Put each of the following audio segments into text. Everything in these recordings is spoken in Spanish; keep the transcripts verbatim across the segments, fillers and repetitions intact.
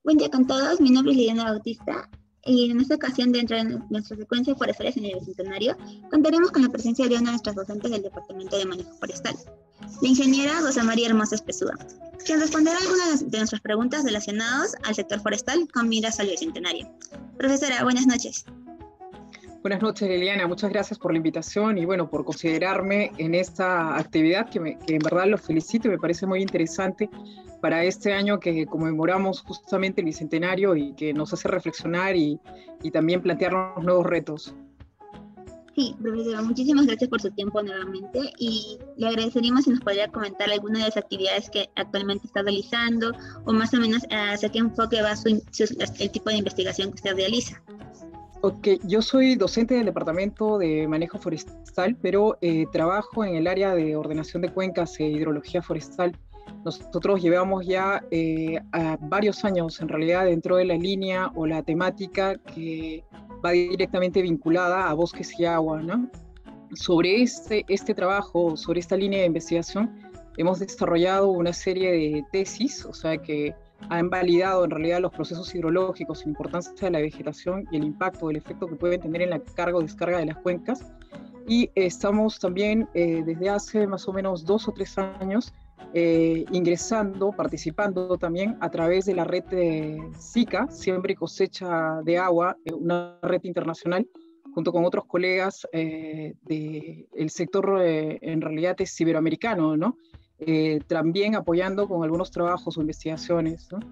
Buen día con todos, mi nombre es Liliana Bautista y en esta ocasión, dentro de nuestra secuencia forestales en el Bicentenario, contaremos con la presencia de una de nuestras docentes del Departamento de Manejo Forestal, la ingeniera Rosa María Hermosa Espesúa, quien responderá algunas de nuestras preguntas relacionadas al sector forestal con miras al Bicentenario. Profesora, buenas noches. Buenas noches, Liliana. Muchas gracias por la invitación y bueno, por considerarme en esta actividad que, me, que en verdad los felicito y me parece muy interesante para este año que conmemoramos justamente el Bicentenario y que nos hace reflexionar y, y también plantearnos nuevos retos. Sí, profesora, muchísimas gracias por su tiempo nuevamente y le agradeceríamos si nos podría comentar alguna de las actividades que actualmente está realizando o más o menos hacia qué enfoque va su, su, el tipo de investigación que usted realiza. Ok, yo soy docente del Departamento de Manejo Forestal, pero eh, trabajo en el área de ordenación de cuencas e hidrología forestal. Nosotros llevamos ya eh, a varios años en realidad dentro de la línea o la temática que va directamente vinculada a bosques y agua, ¿no? Sobre este, este trabajo, sobre esta línea de investigación, hemos desarrollado una serie de tesis, o sea que han validado en realidad los procesos hidrológicos, la importancia de la vegetación y el impacto del efecto que pueden tener en la carga o descarga de las cuencas. Y estamos también eh, desde hace más o menos dos o tres años eh, ingresando, participando también a través de la red de SICA, Siembra y Cosecha de Agua, una red internacional, junto con otros colegas eh, del sector eh, en realidad es iberoamericano, ¿no? Eh, también apoyando con algunos trabajos o investigaciones, ¿no?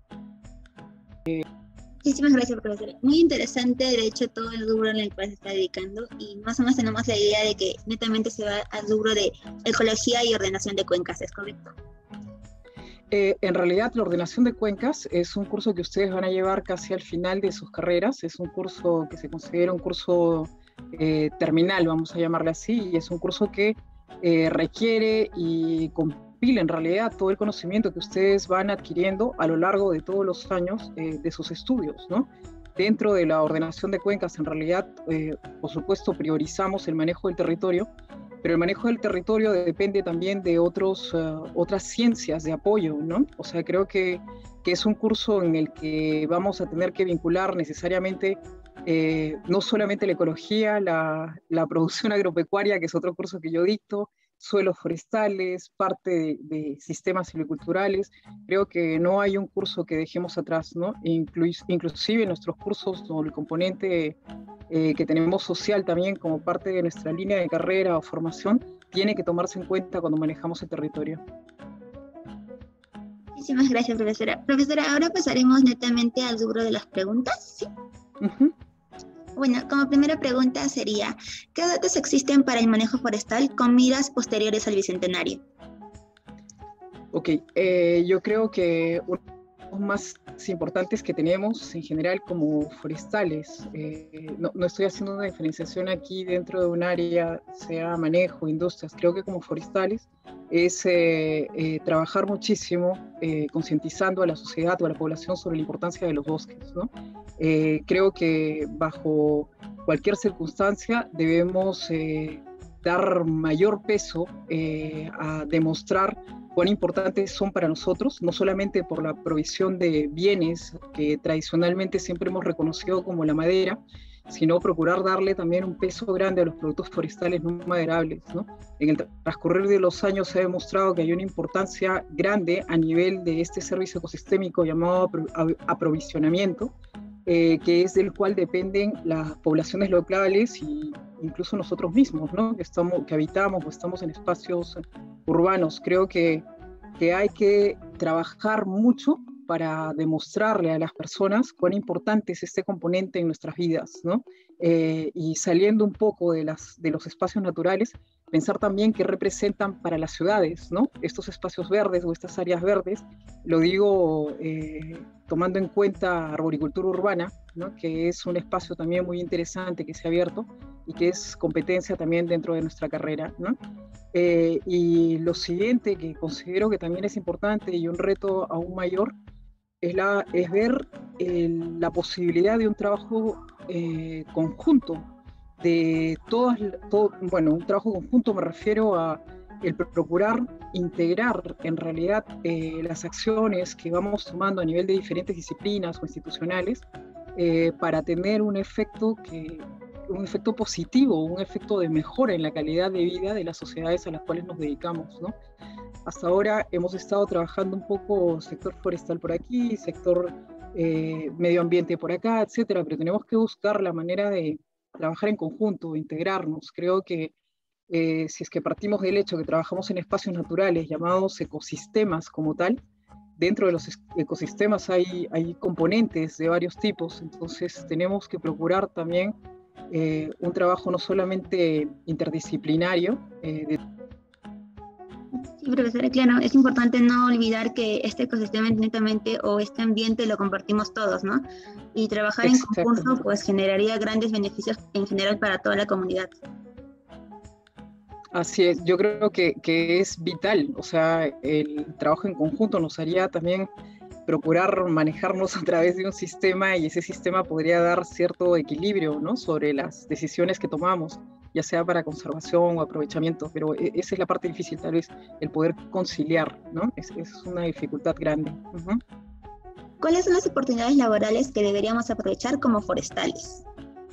Eh, Muchísimas gracias, profesora. Muy interesante, de hecho, todo el rubro en el cual se está dedicando y más o menos tenemos la idea de que netamente se va al rubro de ecología y ordenación de cuencas, ¿es correcto? Eh, en realidad, la ordenación de cuencas es un curso que ustedes van a llevar casi al final de sus carreras. Es un curso que se considera un curso eh, terminal, vamos a llamarle así, y es un curso que eh, requiere y compila en realidad todo el conocimiento que ustedes van adquiriendo a lo largo de todos los años eh, de sus estudios, ¿no? Dentro de la ordenación de cuencas, en realidad, eh, por supuesto, priorizamos el manejo del territorio, pero el manejo del territorio depende también de otros, uh, otras ciencias de apoyo, ¿no? O sea, creo que, que es un curso en el que vamos a tener que vincular necesariamente eh, no solamente la ecología, la, la producción agropecuaria, que es otro curso que yo dicto, suelos forestales, parte de, de sistemas silviculturales. Creo que no hay un curso que dejemos atrás, ¿no? Inclu inclusive en nuestros cursos, ¿no? El componente eh, que tenemos social también como parte de nuestra línea de carrera o formación, tiene que tomarse en cuenta cuando manejamos el territorio. Muchísimas gracias, profesora. Profesora, ahora pasaremos netamente al rubro de las preguntas, ¿sí? Uh-huh. Bueno, como primera pregunta sería, ¿qué datos existen para el manejo forestal con miras posteriores al Bicentenario? Ok, eh, yo creo que uno de los más importantes que tenemos en general como forestales, eh, no, no estoy haciendo una diferenciación aquí dentro de un área, sea manejo, industrias, creo que como forestales es eh, eh, trabajar muchísimo eh, concientizando a la sociedad o a la población sobre la importancia de los bosques, ¿no? Eh, creo que bajo cualquier circunstancia debemos eh, dar mayor peso eh, a demostrar cuán importantes son para nosotros, no solamente por la provisión de bienes que tradicionalmente siempre hemos reconocido como la madera, sino procurar darle también un peso grande a los productos forestales no maderables, ¿no? En el transcurrir de los años se ha demostrado que hay una importancia grande a nivel de este servicio ecosistémico llamado aprovisionamiento, eh, que es del cual dependen las poblaciones locales y incluso nosotros mismos, ¿no? Que, estamos, que habitamos o estamos en espacios urbanos. Creo que, que hay que trabajar mucho para demostrarle a las personas cuán importante es este componente en nuestras vidas, ¿no? Eh, y saliendo un poco de, las, de los espacios naturales, pensar también qué representan para las ciudades, ¿no? Estos espacios verdes o estas áreas verdes, lo digo eh, tomando en cuenta arboricultura urbana, ¿no? Que es un espacio también muy interesante que se ha abierto y que es competencia también dentro de nuestra carrera, ¿no? Eh, y lo siguiente que considero que también es importante y un reto aún mayor es, la, es ver el, la posibilidad de un trabajo eh, conjunto, de todas, todo, bueno, un trabajo conjunto me refiero a, el procurar integrar en realidad eh, las acciones que vamos tomando a nivel de diferentes disciplinas o institucionales eh, para tener un efecto, que, un efecto positivo, un efecto de mejora en la calidad de vida de las sociedades a las cuales nos dedicamos, ¿no? Hasta ahora hemos estado trabajando un poco sector forestal por aquí, sector eh, medio ambiente por acá, etcétera, pero tenemos que buscar la manera de trabajar en conjunto, integrarnos. Creo que eh, si es que partimos del hecho que trabajamos en espacios naturales llamados ecosistemas como tal, dentro de los ecosistemas hay, hay componentes de varios tipos, entonces tenemos que procurar también eh, un trabajo no solamente interdisciplinario, eh, de Sí, profesora, claro, es importante no olvidar que este ecosistema netamente o este ambiente lo compartimos todos, ¿no? Y trabajar en conjunto pues generaría grandes beneficios en general para toda la comunidad. Así es, yo creo que, que es vital, o sea, el trabajo en conjunto nos haría también procurar manejarnos a través de un sistema y ese sistema podría dar cierto equilibrio, ¿no?, sobre las decisiones que tomamos, ya sea para conservación o aprovechamiento, pero esa es la parte difícil, tal vez, el poder conciliar, ¿no? Es, es una dificultad grande. Uh-huh. ¿Cuáles son las oportunidades laborales que deberíamos aprovechar como forestales?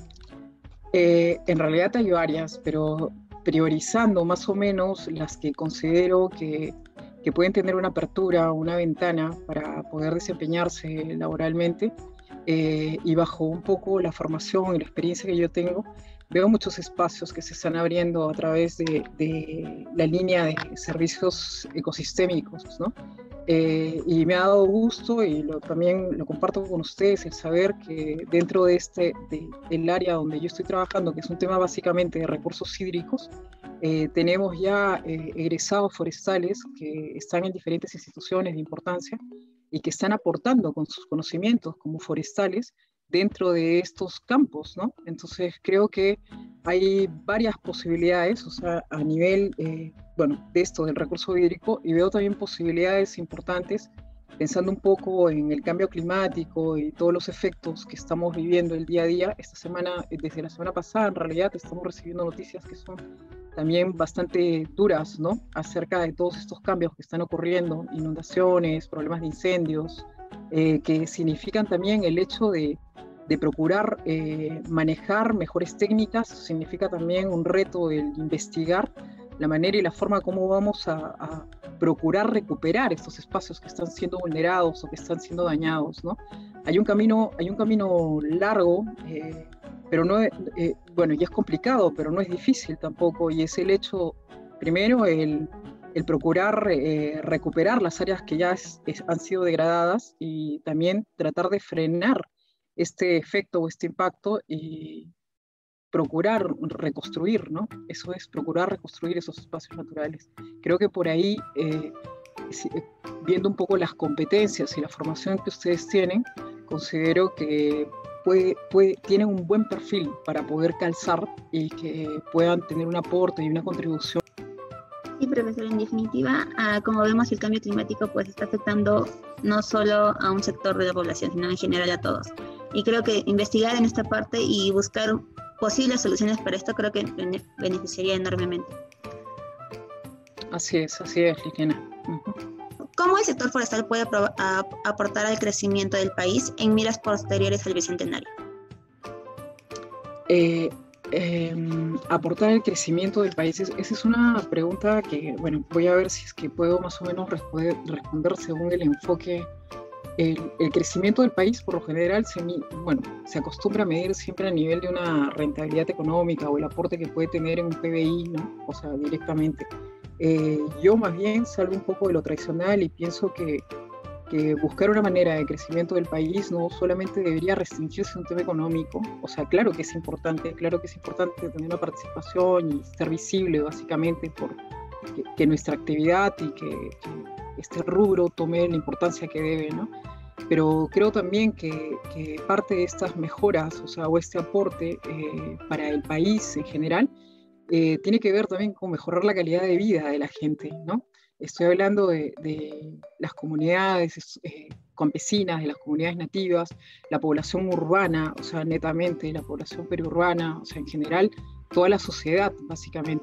Eh, en realidad hay varias, pero priorizando más o menos las que considero que, que pueden tener una apertura, una ventana para poder desempeñarse laboralmente, eh, y bajo un poco la formación y la experiencia que yo tengo, veo muchos espacios que se están abriendo a través de, de la línea de servicios ecosistémicos, ¿no? Eh, y me ha dado gusto, y lo, también lo comparto con ustedes, el saber que dentro de este, de, del área donde yo estoy trabajando, que es un tema básicamente de recursos hídricos, eh, tenemos ya eh, egresados forestales que están en diferentes instituciones de importancia y que están aportando con sus conocimientos como forestales dentro de estos campos, ¿no? Entonces creo que hay varias posibilidades, o sea, a nivel, eh, bueno, de esto, del recurso hídrico, y veo también posibilidades importantes, pensando un poco en el cambio climático y todos los efectos que estamos viviendo el día a día. Esta semana, desde la semana pasada, en realidad, estamos recibiendo noticias que son también bastante duras, ¿no?, acerca de todos estos cambios que están ocurriendo, inundaciones, problemas de incendios, eh, que significan también el hecho de de procurar eh, manejar mejores técnicas, significa también un reto el investigar la manera y la forma como vamos a, a procurar recuperar estos espacios que están siendo vulnerados o que están siendo dañados, ¿no? Hay un camino, hay un camino largo, eh, pero no, eh, bueno, y es complicado, pero no es difícil tampoco, y es el hecho, primero, el, el procurar eh, recuperar las áreas que ya es, es, han sido degradadas, y también tratar de frenar este efecto o este impacto y procurar reconstruir, ¿no? Eso es, procurar reconstruir esos espacios naturales. Creo que por ahí, eh, viendo un poco las competencias y la formación que ustedes tienen, considero que puede, puede, tienen un buen perfil para poder calzar y que puedan tener un aporte y una contribución. Sí, profesor, en definitiva, uh, como vemos, el cambio climático pues está afectando no solo a un sector de la población, sino en general a todos. Y creo que investigar en esta parte y buscar posibles soluciones para esto creo que beneficiaría enormemente. Así es, así es, Liliana. Uh-huh. ¿Cómo el sector forestal puede a, aportar al crecimiento del país en miras posteriores al Bicentenario? Eh, eh, aportar al crecimiento del país, esa es una pregunta que, bueno, voy a ver si es que puedo más o menos responder, responder según el enfoque. El, el crecimiento del país, por lo general, se, bueno, se acostumbra a medir siempre a nivel de una rentabilidad económica o el aporte que puede tener en un P B I, ¿no? O sea, directamente. Eh, yo más bien salgo un poco de lo tradicional y pienso que, que buscar una manera de crecimiento del país no solamente debería restringirse a un tema económico. O sea, claro que es importante, claro que es importante tener una participación y ser visible, básicamente, por que, que nuestra actividad y que, que este rubro tome la importancia que debe, ¿no? Pero creo también que, que parte de estas mejoras, o sea, o este aporte eh, para el país en general, eh, tiene que ver también con mejorar la calidad de vida de la gente, ¿no? Estoy hablando de, de las comunidades eh, campesinas, de las comunidades nativas, la población urbana, o sea, netamente la población periurbana, o sea, en general, toda la sociedad, básicamente.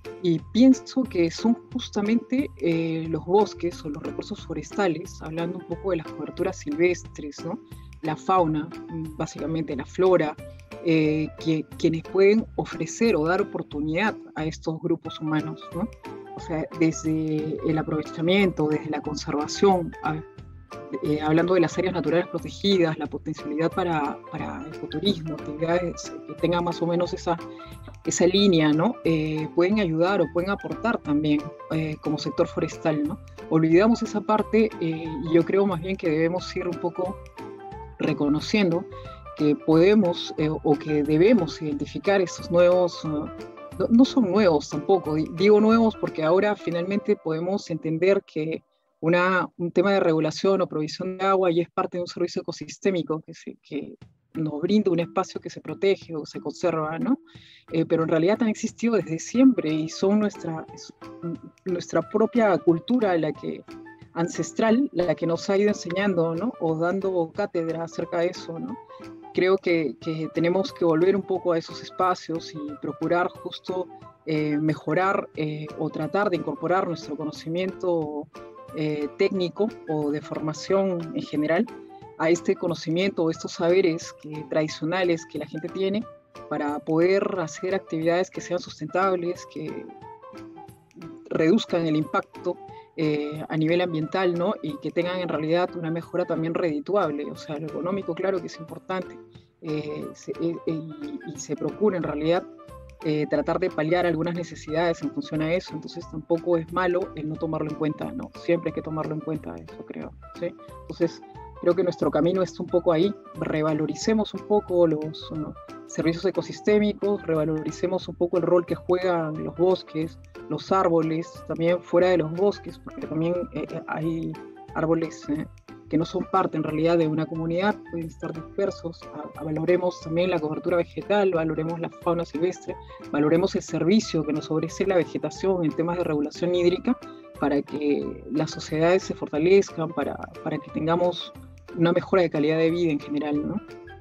Y pienso que son justamente eh, los bosques o los recursos forestales, hablando un poco de las coberturas silvestres, ¿no? La fauna, básicamente la flora, eh, que, quienes pueden ofrecer o dar oportunidad a estos grupos humanos, ¿no? O sea, desde el aprovechamiento, desde la conservación, a, eh, hablando de las áreas naturales protegidas, la potencialidad para, para ecoturismo, actividades que tengan más o menos esa, esa línea, ¿no? Eh, pueden ayudar o pueden aportar también eh, como sector forestal, ¿no? Olvidamos esa parte eh, y yo creo más bien que debemos ir un poco reconociendo que podemos eh, o que debemos identificar estos nuevos, uh, no, no son nuevos tampoco, digo nuevos porque ahora finalmente podemos entender que una, un tema de regulación o provisión de agua ya es parte de un servicio ecosistémico que, se, que nos brinda un espacio que se protege o se conserva, ¿no? Eh, pero en realidad han existido desde siempre y son nuestra, es, nuestra propia cultura la que ancestral, la que nos ha ido enseñando, ¿no? O dando cátedra acerca de eso, ¿no? Creo que, que tenemos que volver un poco a esos espacios y procurar justo eh, mejorar eh, o tratar de incorporar nuestro conocimiento eh, técnico o de formación en general a este conocimiento o estos saberes que, tradicionales que la gente tiene para poder hacer actividades que sean sustentables, que reduzcan el impacto Eh, a nivel ambiental, ¿no? Y que tengan en realidad una mejora también redituable, o sea, lo económico claro que es importante, eh, se, eh, y, y se procura en realidad eh, tratar de paliar algunas necesidades en función a eso, entonces tampoco es malo el no tomarlo en cuenta, ¿no? Siempre hay que tomarlo en cuenta, eso creo, ¿sí? Entonces, creo que nuestro camino está un poco ahí, revaloricemos un poco los ¿no? servicios ecosistémicos, revaloricemos un poco el rol que juegan los bosques, los árboles, también fuera de los bosques, porque también eh, hay árboles eh, que no son parte en realidad de una comunidad, pueden estar dispersos, a, a valoremos también la cobertura vegetal, valoremos la fauna silvestre, valoremos el servicio que nos ofrece la vegetación en temas de regulación hídrica, para que las sociedades se fortalezcan, para, para que tengamos una mejora de calidad de vida en general, ¿no?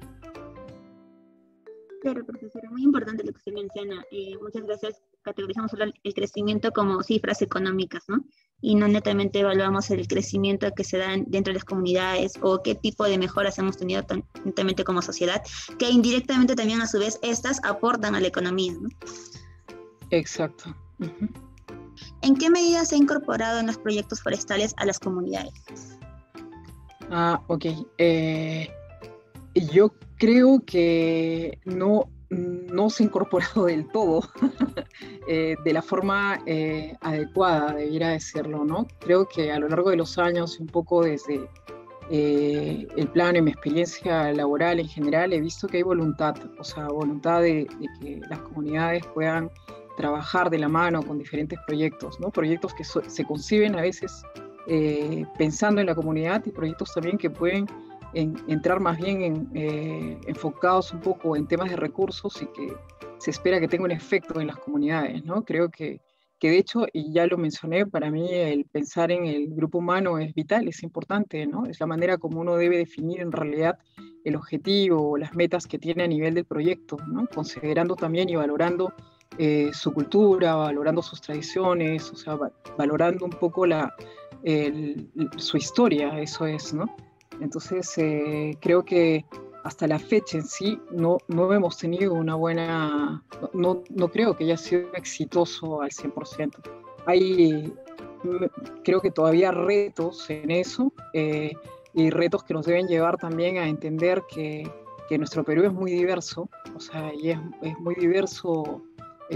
Claro, profesora, muy importante lo que usted menciona. Eh, muchas veces categorizamos solo el crecimiento como cifras económicas, ¿no? Y no netamente evaluamos el crecimiento que se da dentro de las comunidades o qué tipo de mejoras hemos tenido netamente como sociedad, que indirectamente también a su vez estas aportan a la economía, ¿no? Exacto. Uh-huh. ¿En qué medida se ha incorporado en los proyectos forestales a las comunidades? Ah, ok. Eh, yo creo que no, no se ha incorporado del todo eh, de la forma eh, adecuada, debiera decirlo, ¿no? Creo que a lo largo de los años, un poco desde eh, el plano y mi experiencia laboral en general, he visto que hay voluntad, o sea, voluntad de, de que las comunidades puedan trabajar de la mano con diferentes proyectos, ¿no? Proyectos que so, se conciben a veces eh, pensando en la comunidad y proyectos también que pueden en, entrar más bien en, eh, enfocados un poco en temas de recursos y que se espera que tenga un efecto en las comunidades, ¿no? Creo que, que de hecho, y ya lo mencioné, para mí el pensar en el grupo humano es vital, es importante, ¿no? Es la manera como uno debe definir en realidad el objetivo o las metas que tiene a nivel del proyecto, ¿no? Considerando también y valorando eh, su cultura, valorando sus tradiciones, o sea, va, valorando un poco la, el, su historia, eso es, ¿no? Entonces, eh, creo que hasta la fecha en sí no, no hemos tenido una buena, no, no creo que haya sido exitoso al cien por ciento. Hay, creo que todavía retos en eso eh, y retos que nos deben llevar también a entender que, que nuestro Perú es muy diverso, o sea, y es, es muy diverso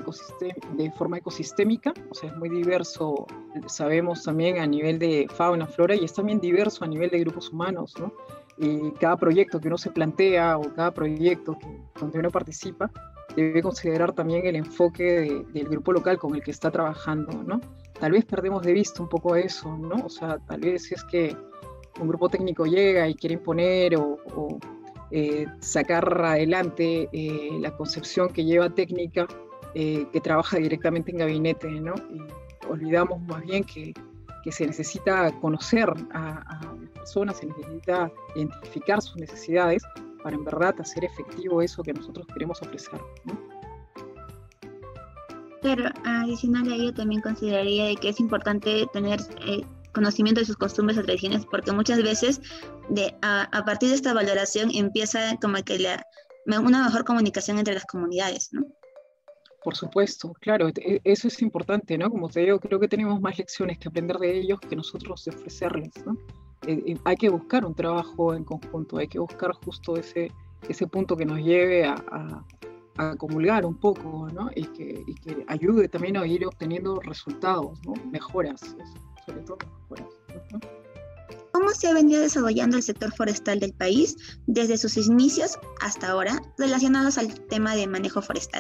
de forma ecosistémica, o sea, es muy diverso, sabemos también a nivel de fauna, flora, y es también diverso a nivel de grupos humanos, ¿no? Y cada proyecto que uno se plantea o cada proyecto que, donde uno participa debe considerar también el enfoque de, del grupo local con el que está trabajando, ¿no? Tal vez perdemos de vista un poco eso, ¿no? O sea, tal vez es que un grupo técnico llega y quiere imponer o, o eh, sacar adelante eh, la concepción que lleva técnica Eh, que trabaja directamente en gabinete, ¿no? Y olvidamos más bien que, que se necesita conocer a, a las personas, se necesita identificar sus necesidades para en verdad hacer efectivo eso que nosotros queremos ofrecer, ¿no? Pero adicional a ello también consideraría de que es importante tener eh, conocimiento de sus costumbres o tradiciones, porque muchas veces de, a, a partir de esta valoración empieza como que la, una mejor comunicación entre las comunidades, ¿no? Por supuesto, claro, e- eso es importante, ¿no? Como te digo, creo que tenemos más lecciones que aprender de ellos que nosotros de ofrecerles, ¿no? Eh, eh, hay que buscar un trabajo en conjunto, hay que buscar justo ese, ese punto que nos lleve a, a, a comulgar un poco, ¿no? Y que, y que ayude también a ir obteniendo resultados, ¿no? Mejoras, eso, sobre todo mejoras. Uh-huh. ¿Cómo se ha venido desarrollando el sector forestal del país desde sus inicios hasta ahora relacionados al tema de manejo forestal?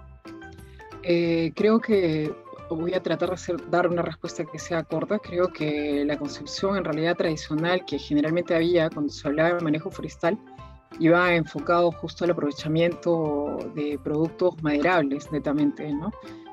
Eh, creo que voy a tratar de hacer, dar una respuesta que sea corta. Creo que la concepción en realidad tradicional que generalmente había cuando se hablaba de manejo forestal iba enfocado justo al aprovechamiento de productos maderables, netamente, ¿no?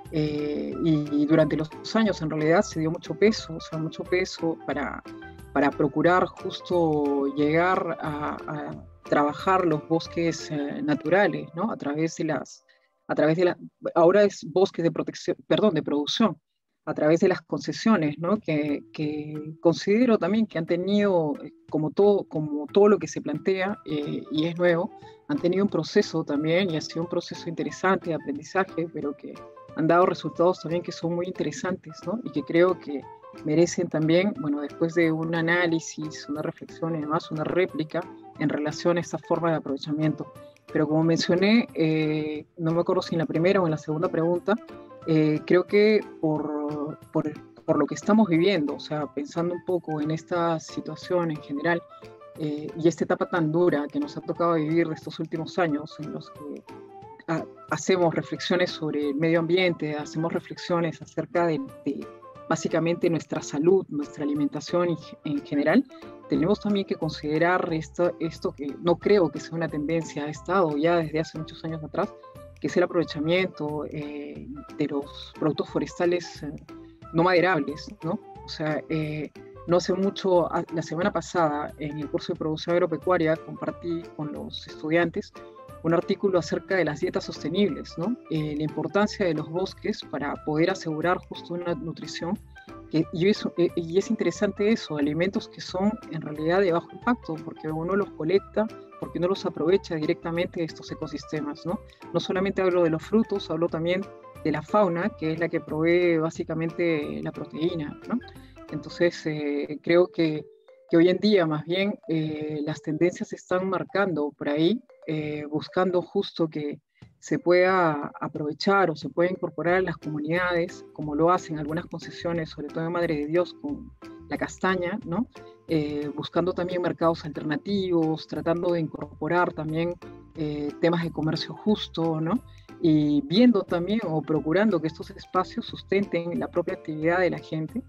Eh, y, y durante los años en realidad se dio mucho peso, o sea, mucho peso para, para procurar justo llegar a, a trabajar los bosques eh, naturales, ¿no? A través de las a través de la, ahora es bosques de protección, perdón, de producción, a través de las concesiones, ¿no? Que, que considero también que han tenido, como todo, como todo lo que se plantea, eh, y es nuevo, han tenido un proceso también, y ha sido un proceso interesante de aprendizaje, pero que han dado resultados también que son muy interesantes, ¿no? Y que creo que merecen también, bueno, después de un análisis, una reflexión y demás, una réplica en relación a esta forma de aprovechamiento. Pero como mencioné, eh, no me acuerdo si en la primera o en la segunda pregunta, eh, creo que por, por, por lo que estamos viviendo, o sea, pensando un poco en esta situación en general, eh, y esta etapa tan dura que nos ha tocado vivir de estos últimos años, en los que ha, hacemos reflexiones sobre el medio ambiente, hacemos reflexiones acerca de, de básicamente nuestra salud, nuestra alimentación en general, tenemos también que considerar esto, esto que no creo que sea una tendencia, ha estado ya desde hace muchos años atrás, que es el aprovechamiento eh, de los productos forestales eh, no maderables, ¿no? O sea, eh, no hace mucho, la semana pasada, en el curso de producción agropecuaria, compartí con los estudiantes un artículo acerca de las dietas sostenibles, ¿no? Eh, la importancia de los bosques para poder asegurar justo una nutrición. Que, y, eso, eh, y es interesante eso, alimentos que son en realidad de bajo impacto, porque uno los colecta, porque uno los aprovecha directamente de estos ecosistemas, ¿no? No solamente hablo de los frutos, hablo también de la fauna, que es la que provee básicamente la proteína, ¿no? Entonces, eh, creo que, que hoy en día, más bien, eh, las tendencias se están marcando por ahí, eh, buscando justo que se pueda aprovechar o se pueda incorporar a las comunidades, como lo hacen algunas concesiones, sobre todo en Madre de Dios con la castaña, ¿no? Eh, buscando también mercados alternativos, tratando de incorporar también eh, temas de comercio justo, ¿no? Y viendo también o procurando que estos espacios sustenten la propia actividad de la gente,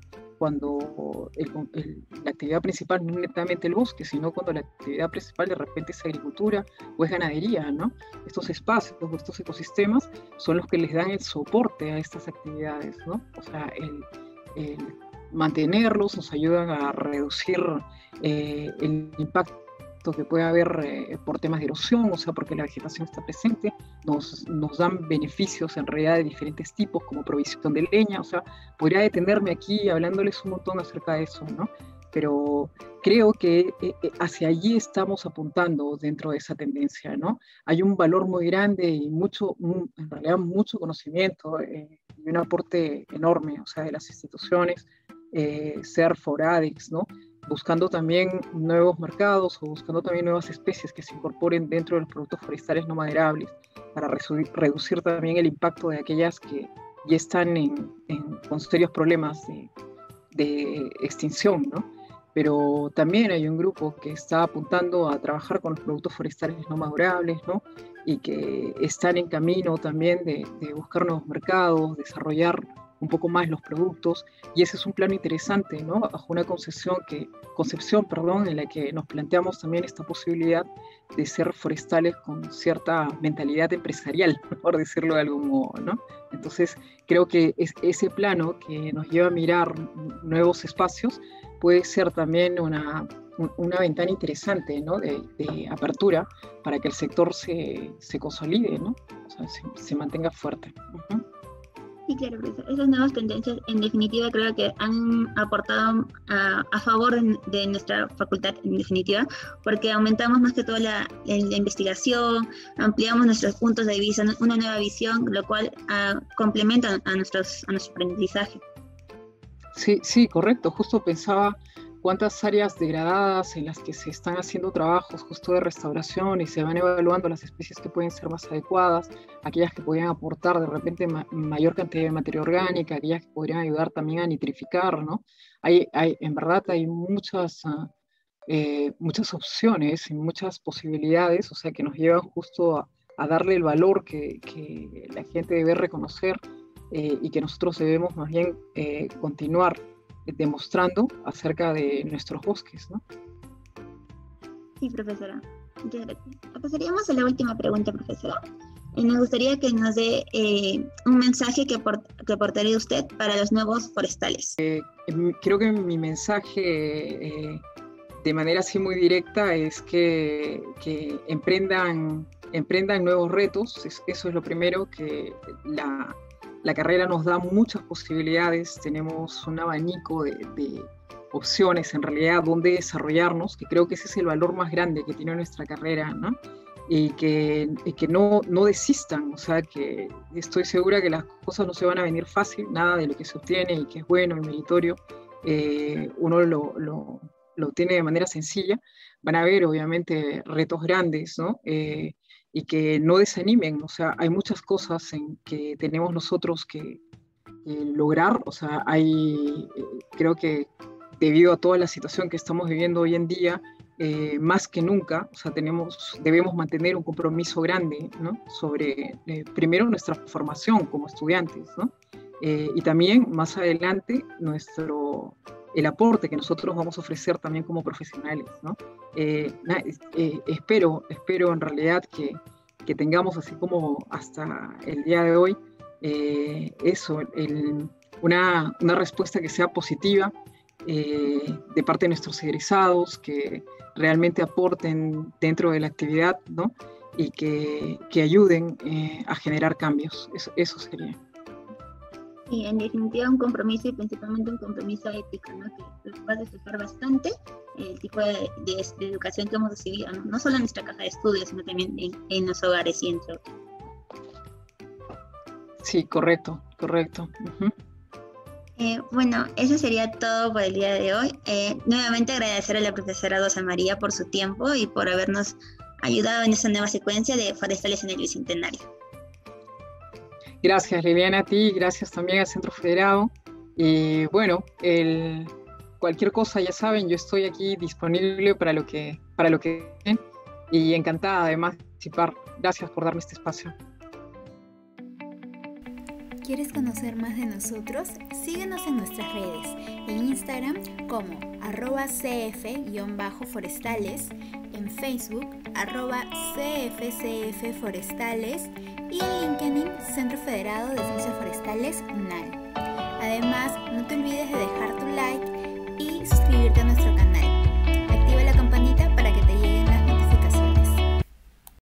cuando el, el, la actividad principal no es netamente el bosque, sino cuando la actividad principal de repente es agricultura o es ganadería, ¿no? Estos espacios o estos ecosistemas son los que les dan el soporte a estas actividades, ¿no? O sea, el, el mantenerlos nos ayudan a reducir eh, el impacto que puede haber eh, por temas de erosión, o sea, porque la vegetación está presente, nos, nos dan beneficios en realidad de diferentes tipos, como provisión de leña, o sea, podría detenerme aquí hablándoles un montón acerca de eso, ¿no? Pero creo que eh, hacia allí estamos apuntando dentro de esa tendencia, ¿no? Hay un valor muy grande y mucho, un, en realidad mucho conocimiento eh, y un aporte enorme, o sea, de las instituciones, eh, ser Foradix, ¿no? Buscando también nuevos mercados o buscando también nuevas especies que se incorporen dentro de los productos forestales no maderables para reducir también el impacto de aquellas que ya están en, en, con serios problemas de, de extinción, ¿no? Pero también hay un grupo que está apuntando a trabajar con los productos forestales no maderables, ¿no? Y que están en camino también de, de buscar nuevos mercados, desarrollar un poco más los productos, y ese es un plano interesante, ¿no? Bajo una concepción, que, concepción perdón, en la que nos planteamos también esta posibilidad de ser forestales con cierta mentalidad empresarial, por decirlo de algún modo, ¿no? Entonces, creo que es ese plano que nos lleva a mirar nuevos espacios puede ser también una, una ventana interesante, ¿no? de, de apertura para que el sector se, se consolide, ¿no? O sea, se, se mantenga fuerte. Uh-huh. Sí, claro, profesor. Esas nuevas tendencias, en definitiva, creo que han aportado a, a favor de, de nuestra facultad, en definitiva, porque aumentamos más que todo la, la investigación, ampliamos nuestros puntos de vista, una nueva visión, lo cual uh, complementa a, nuestros, a nuestro aprendizaje. Sí, sí, correcto. Justo pensaba cuántas áreas degradadas en las que se están haciendo trabajos justo de restauración y se van evaluando las especies que pueden ser más adecuadas, aquellas que podrían aportar de repente ma mayor cantidad de materia orgánica, aquellas que podrían ayudar también a nitrificar, ¿no? Hay, hay, en verdad hay muchas, uh, eh, muchas opciones y muchas posibilidades, o sea, que nos llevan justo a, a darle el valor que, que la gente debe reconocer eh, y que nosotros debemos más bien eh, continuar demostrando acerca de nuestros bosques, ¿no? Sí, profesora. Muchas gracias. Pasaríamos a la última pregunta, profesora. Y nos gustaría que nos dé eh, un mensaje que, aport que aportaría usted para los nuevos forestales. Eh, creo que mi mensaje, eh, de manera así muy directa, es que, que emprendan, emprendan nuevos retos. Es, eso es lo primero, que la... La carrera nos da muchas posibilidades, tenemos un abanico de, de opciones en realidad donde desarrollarnos, que creo que ese es el valor más grande que tiene nuestra carrera, ¿no? Y que, y que no, no desistan, o sea, que estoy segura que las cosas no se van a venir fácil, nada de lo que se obtiene y que es bueno y meritorio, eh, uno lo, lo, lo obtiene de manera sencilla. Van a haber obviamente retos grandes, ¿no? Eh, y que no desanimen, o sea, hay muchas cosas en que tenemos nosotros que, que lograr, o sea, hay, eh, creo que debido a toda la situación que estamos viviendo hoy en día, eh, más que nunca, o sea, tenemos, debemos mantener un compromiso grande, ¿no? Sobre, eh, primero, nuestra formación como estudiantes, ¿no? Eh, y también, más adelante, nuestro... el aporte que nosotros vamos a ofrecer también como profesionales, ¿no? Eh, eh, espero, espero en realidad que, que tengamos, así como hasta el día de hoy, eh, eso, el, una, una respuesta que sea positiva eh, de parte de nuestros egresados, que realmente aporten dentro de la actividad, ¿no? Y que, que ayuden eh, a generar cambios. Eso, eso sería. Sí, en definitiva un compromiso, y principalmente un compromiso ético, ¿no? Que va a reflejar bastante el tipo de, de, de educación que hemos recibido, ¿no? No solo en nuestra caja de estudios, sino también en, en los hogares y entre otros. Sí, correcto, correcto. Uh-huh. eh, bueno, eso sería todo por el día de hoy. Eh, nuevamente agradecer a la profesora Rosa María por su tiempo y por habernos ayudado en esta nueva secuencia de Forestales en el Bicentenario. Gracias, Liliana, a ti, gracias también al Centro Federado. Y bueno, el, cualquier cosa, ya saben, yo estoy aquí disponible para lo que para lo que y encantada además de participar. Gracias por darme este espacio. ¿Quieres conocer más de nosotros? Síguenos en nuestras redes, en Instagram como arroba cf-forestales, en Facebook arroba cfcfforestales y en LinkedIn Centro Federado de Ciencias Forestales U N A L. Además, no te olvides de dejar tu like y suscribirte a nuestro canal.